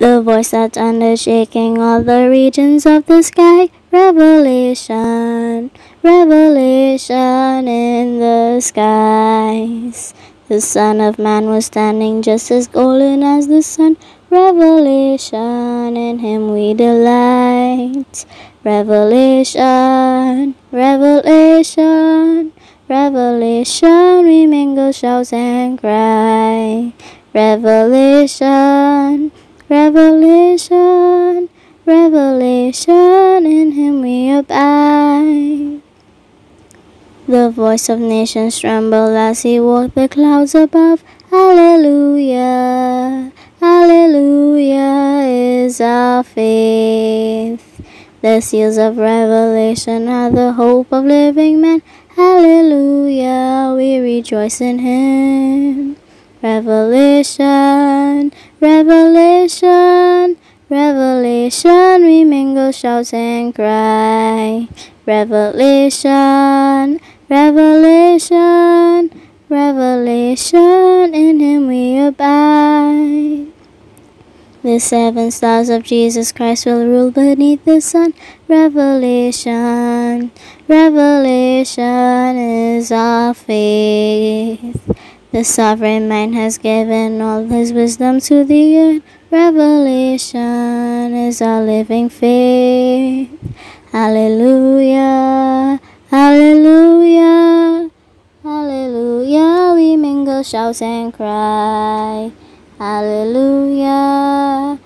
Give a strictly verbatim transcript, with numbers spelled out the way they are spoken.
The voice that thundered, shaking all the regions of the sky. Revelation, revelation in the skies. The Son of Man was standing just as golden as the sun. Revelation, in him we delight. Revelation, revelation, revelation, we mingle shouts and cry. Revelation, revelation, revelation, in him we abide. The voice of nations trembled as he walked the clouds above. Hallelujah, hallelujah is our faith. The seals of revelation are the hope of living men. Hallelujah, we rejoice in him. Revelation, revelation, revelation, we mingle shouts and cry. Revelation, revelation, revelation, in him we abide. The seven stars of Jesus Christ will rule beneath the sun. Revelation, revelation is our faith. The sovereign mind has given all his wisdom to the earth. Revelation is our living faith. Hallelujah, hallelujah, hallelujah, we mingle shouts and cry. Hallelujah,